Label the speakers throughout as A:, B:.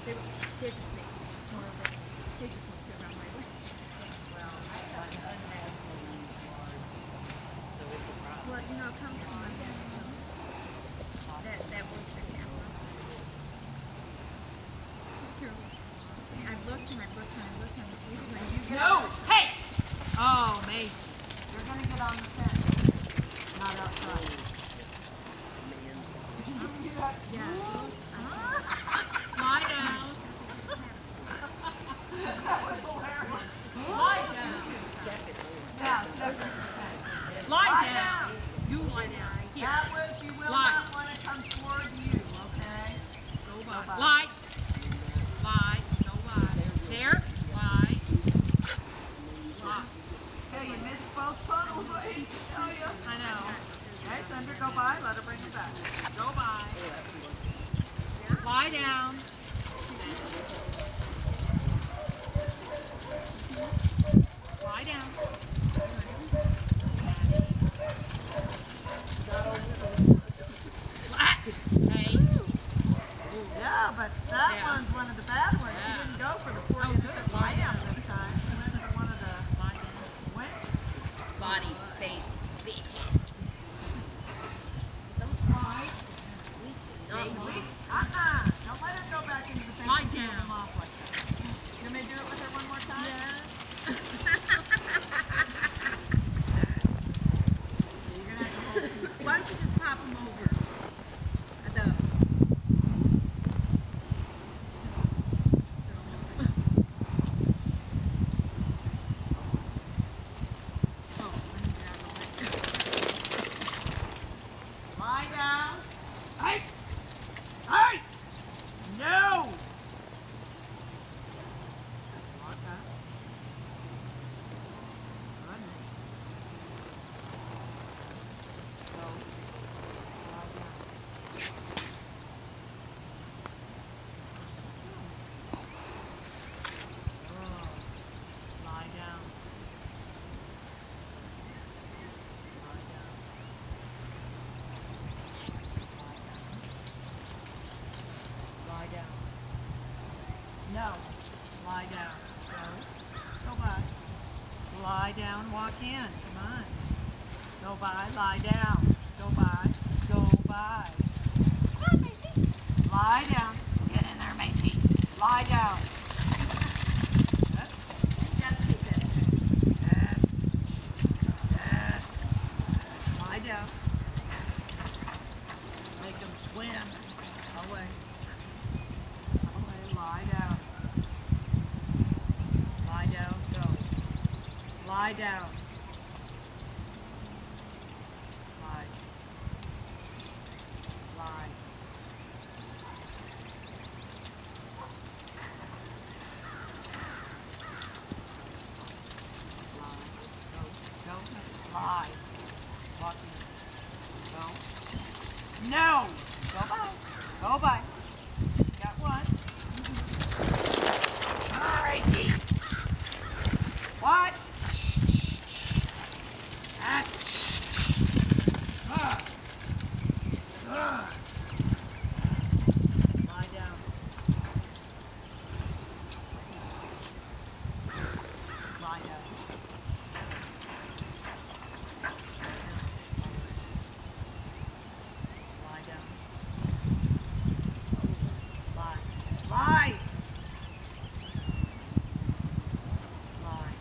A: They just make more of it. They just won't sit around my way.
B: Well, I got an unnatural large, so it's a problem.
A: Well, you know, it comes from my dad. That works the camera. True. I've looked and I've looked and I've looked and when you get
B: No! Hey! Oh, Macy. You're going to get on the fence. Not outside.
A: Yeah.
B: Lie down. That was hilarious. Lie down. Yeah, lie down. You lie down. Here. That was, you will not want to come toward you, okay? Go by. Lie. Lie. Go by. There. Lie. Lie. Okay, you missed both funnels, what I hate to tell you. I know. Okay, Sandra, go by. Let her bring you back. Go by. Lie down. Lie down. Hey. Yeah, but that one's one of the bad ones. She didn't go for the 40 innocent lie down this time. She went for one of the winches.
C: Body, face, bitches.
B: Don't let her go back into the fence. Lie down. Off like that. You want me to do it with her one more time? Yeah. You're going to have to hold it.
A: Why don't you just pop them over?
B: Lie down. Hey! Hey! No! Walk up. Run. Go. Lie down. Oh. Lie down. Lie down. Lie down. No. Lie down. Go. Go by. Lie down. Walk in. Come on. Go by. Lie down. Go by. Go by.
C: Come on, Macy.
B: Lie down. Get in there, Macy. Lie down. Yes. Yes. Lie down. Make them swim. Away. Away. Lie down. Lie down. Go. Lie down. Lie. Lie. Lie. Go. Go. Lie. Walk in. Go. No! Go by. Go by. Got one. All right, watch. Lie down. Lie down. Lie down. Lie. Lie. Lie.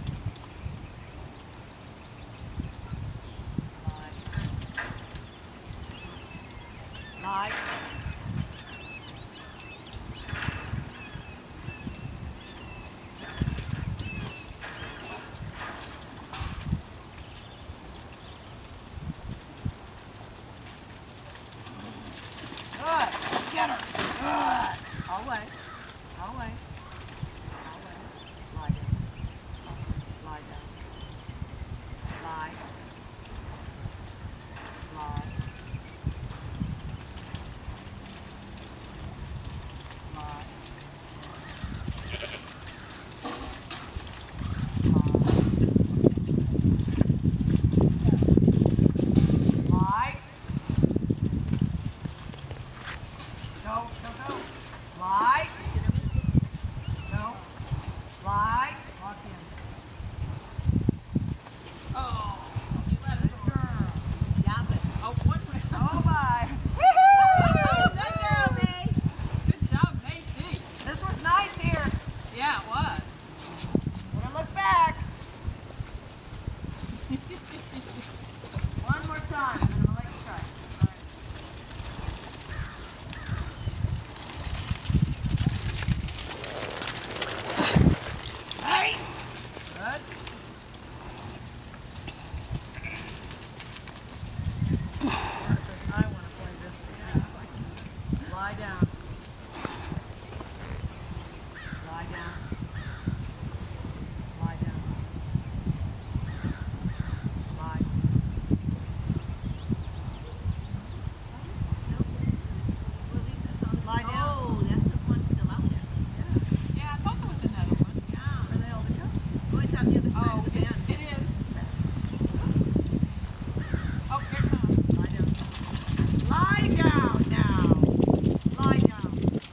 B: Lie. Lie. Good. Get her. Good. Away. Away. Away. Lie down. Lie down. Lie. Lie. Lie. Lie. Go, go, go. Lie. Yeah, it was.
D: Wanna look back. One more time, and then I'm gonna let you try.
B: Hey!
D: Good. Mark says, I want to play this game. Lie down. Lie down. Lie down. Lie. Lie down.
C: Oh, that's the one still out there.
B: Yeah, I thought there was another one.
C: Yeah.
D: Where they all go?
C: Oh, it's on the other side
B: Oh,
C: of the band.
B: it is. Oh, here it comes.
D: Lie down. Lie down now. Lie down.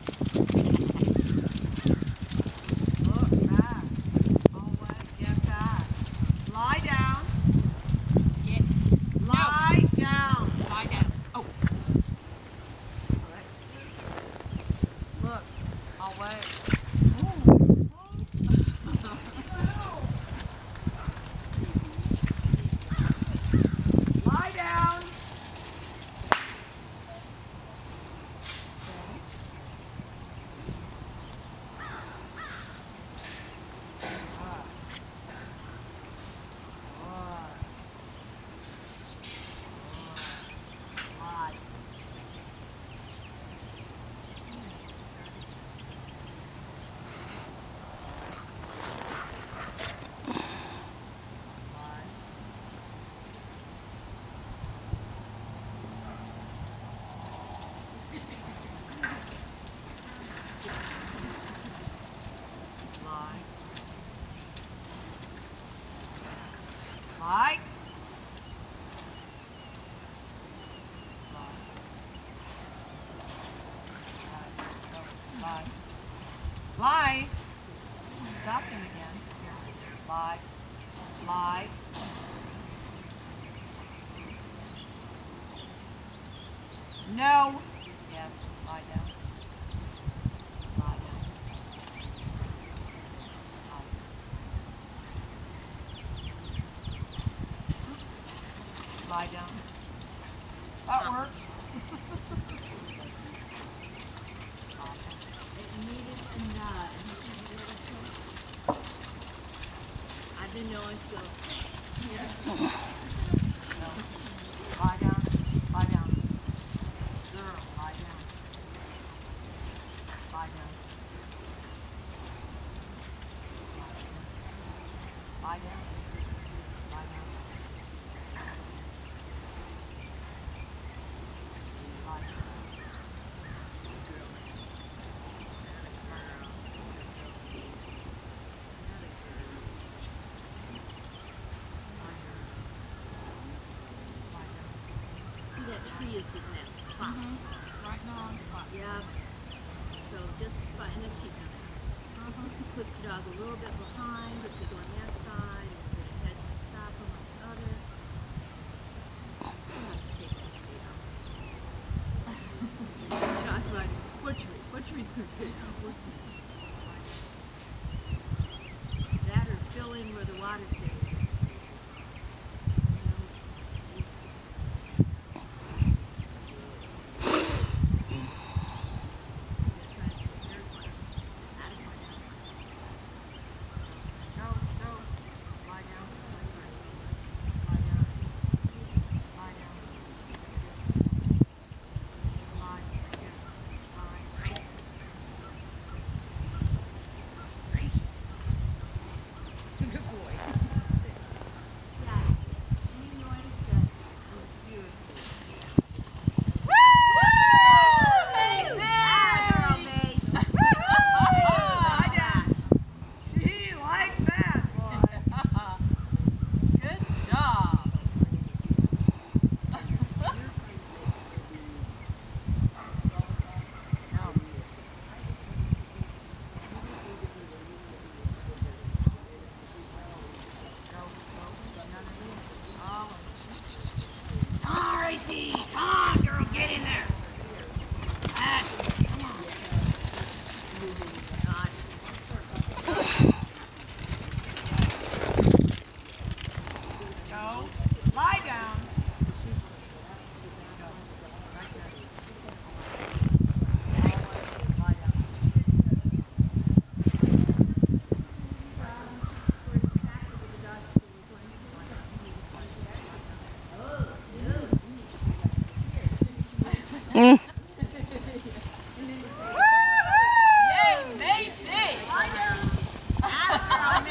D: Look back. Always get back. Lie down.
B: Get.
D: Lie down.
B: Lie down. Oh,
D: Look. I'll wait. Lie down. Lie. Lie. Lie. Lie. Lie. Lie. Stop him again. Lie. Lie. No. Yes. Lie down. Lie down. Lie down. That worked.
C: I've been knowing so.
D: No. Lie down. Lie down. Girl, lie down. Lie down. Lie down. Lie down. Lie down.
C: See that tree is in that spot.
B: right now on the spot.
C: Yeah. So just spot in the sheet of it. Puts the dog a little bit behind if they go on that side, and put his head to stop him on the other. I'll have to take that tree out. John's like, what tree? What tree's gonna take out? What tree? That or fill in where the water stays.
D: Go, go. Lie down. Lie down. Lie down. Lie. Again. Lie.
C: It's a good boy.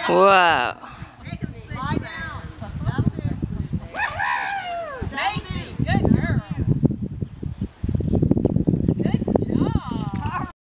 E: Whoa.